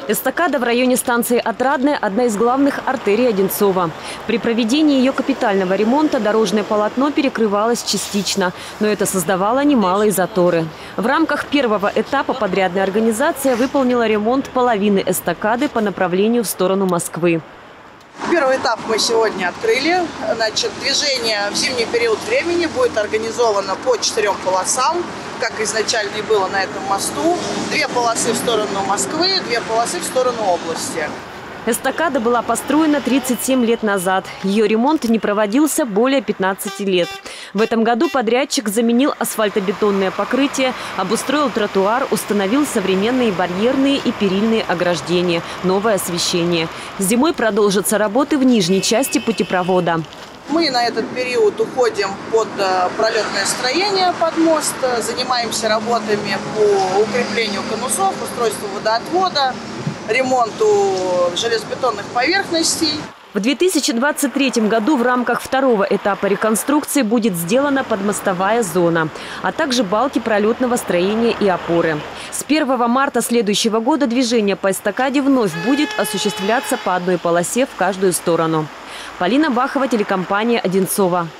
Эстакада в районе станции Отрадная – одна из главных артерий Одинцова. При проведении ее капитального ремонта дорожное полотно перекрывалось частично, но это создавало немалые заторы. В рамках первого этапа подрядная организация выполнила ремонт половины эстакады по направлению в сторону Москвы. Первый этап мы сегодня открыли. Движение в зимний период времени будет организовано по 4 полосам, как изначально и было на этом мосту. 2 полосы в сторону Москвы, 2 полосы в сторону области. Эстакада была построена 37 лет назад. Ее ремонт не проводился более 15 лет. В этом году подрядчик заменил асфальтобетонное покрытие, обустроил тротуар, установил современные барьерные и перильные ограждения, новое освещение. Зимой продолжатся работы в нижней части путепровода. Мы на этот период уходим под пролетное строение под мост, занимаемся работами по укреплению конусов, устройству водоотвода, ремонту железобетонных поверхностей. В 2023 году в рамках второго этапа реконструкции будет сделана подмостовая зона, а также балки пролетного строения и опоры. С 1 марта следующего года движение по эстакаде вновь будет осуществляться по одной полосе в каждую сторону. Полина Бахова, телекомпания «Одинцова».